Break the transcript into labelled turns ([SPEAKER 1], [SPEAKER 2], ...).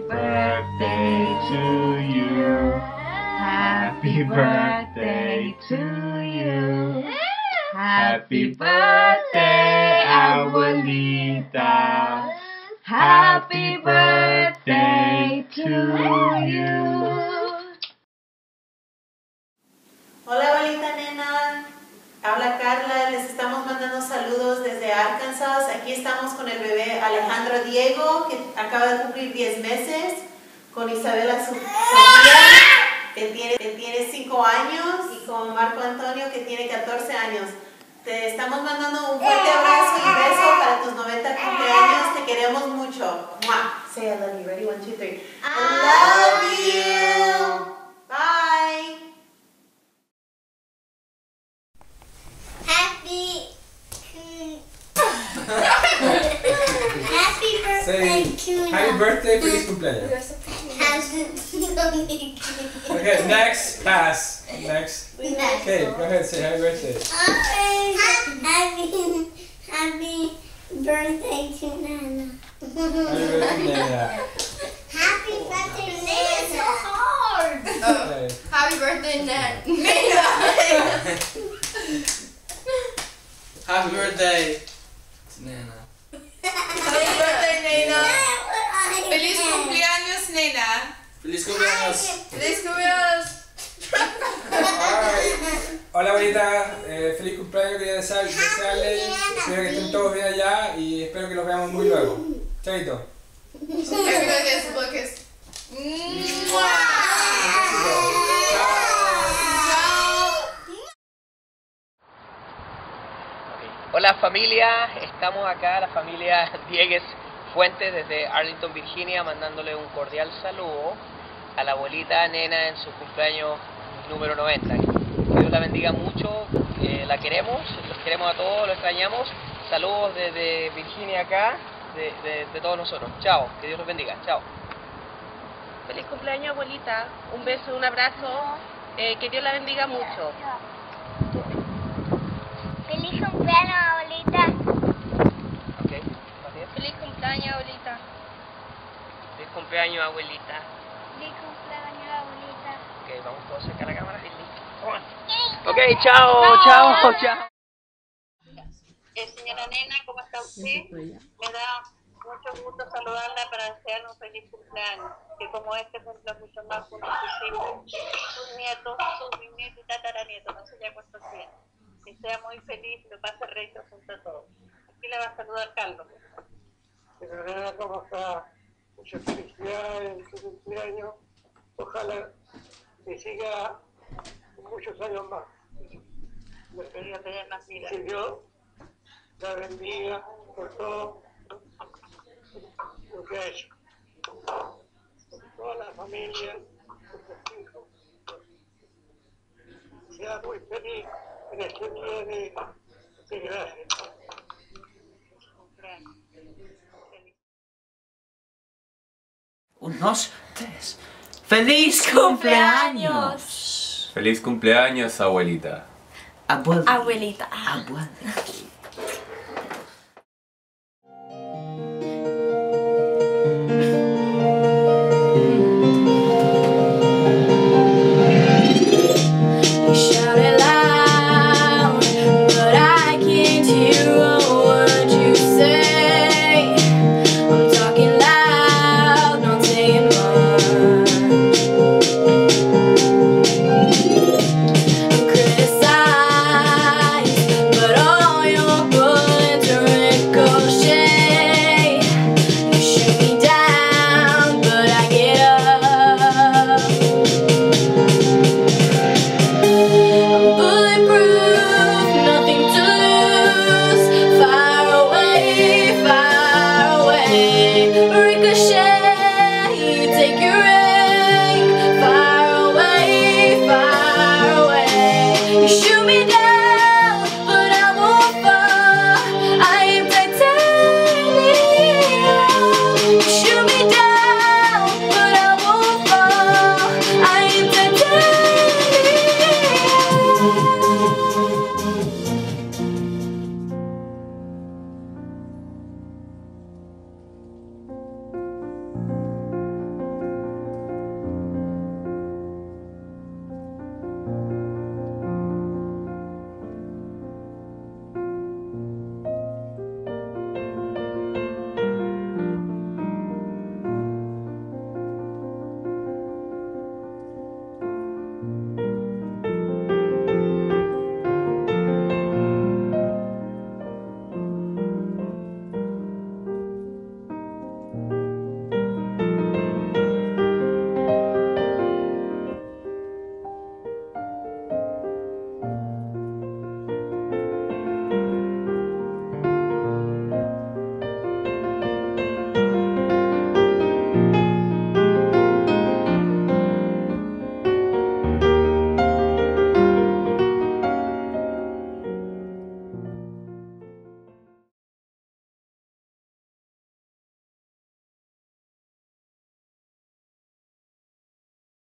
[SPEAKER 1] birthday to you. Happy birthday to you. Happy birthday, abuelita. Happy birthday to you.
[SPEAKER 2] Hola abuelita nena, habla Carla, les estamos mandando saludos desde Arkansas. Aquí estamos con el bebé Alejandro Diego, que acaba de cumplir 10 meses, con Isabela Sofía, que tiene 5 años, y con Marco Antonio, que tiene 14 años. Te estamos mandando un fuerte abrazo y beso para tus 90 cumpleaños. Te queremos mucho. ¡Mua! Say I love you. Ready? 1, 2, 3. I love you. Bye.
[SPEAKER 3] Happy birthday to you.
[SPEAKER 4] Happy birthday, feliz cumpleaños. Okay, next, pass. Next. Okay, go ahead, say happy birthday.
[SPEAKER 3] Happy birthday to Nana.
[SPEAKER 4] Happy birthday, Nana.
[SPEAKER 3] Happy birthday, Nana. It's so hard.
[SPEAKER 4] Okay.
[SPEAKER 5] Happy birthday, Nana.
[SPEAKER 6] Happy birthday, Nena.
[SPEAKER 5] Happy birthday, Nena. Feliz cumpleaños, Nena.
[SPEAKER 6] Feliz cumpleaños.
[SPEAKER 5] Feliz cumpleaños.
[SPEAKER 4] Alright. Hola abuelita, feliz cumpleaños, quería desearles, espero que estén todos bien allá y espero que los veamos muy luego. Chaito.
[SPEAKER 5] Everybody gets a look at
[SPEAKER 7] Hola familia, estamos acá, la familia Diegues Fuentes desde Arlington, Virginia, mandándole un cordial saludo a la abuelita Nena en su cumpleaños número 90. Que Dios la bendiga mucho, la queremos, los queremos a todos, los extrañamos. Saludos desde Virginia acá, de todos nosotros. Chao, que Dios los bendiga, chao.
[SPEAKER 8] Feliz cumpleaños abuelita, un beso, un abrazo, que Dios la bendiga mucho.
[SPEAKER 3] Feliz cumpleaños, abuelita.
[SPEAKER 7] Okay. ¿Bien?
[SPEAKER 8] Feliz cumpleaños abuelita.
[SPEAKER 7] Feliz cumpleaños abuelita.
[SPEAKER 3] Feliz cumpleaños, abuelita.
[SPEAKER 7] Ok, vamos todos cerca a la cámara. Ok, chao, chao, chao.
[SPEAKER 2] Señora Nena, ¿cómo está usted? Me da mucho gusto saludarla para desearle un feliz cumpleaños. Que como este cumpla mucho más con sus hijos, sus nietos, sus bisnietos y tataranietos. No sé ya cuántos tiene. Que sea muy feliz, lo pase recto junto a todos. Aquí le va a saludar Carlos.
[SPEAKER 9] Señora Nena, ¿cómo está? Muchas felicidades en su cumpleaños. Ojalá que siga muchos años más.
[SPEAKER 2] Que Dios te dé más vida.
[SPEAKER 9] Que Dios la bendiga por todo lo que ha hecho. Por toda la familia, por sus hijos. Sea muy feliz en este día de gracias.
[SPEAKER 1] Unos, tres. ¡Feliz cumpleaños!
[SPEAKER 10] Feliz cumpleaños, abuelita.
[SPEAKER 1] Abuelita.
[SPEAKER 8] Abuelita.
[SPEAKER 1] Abuelita.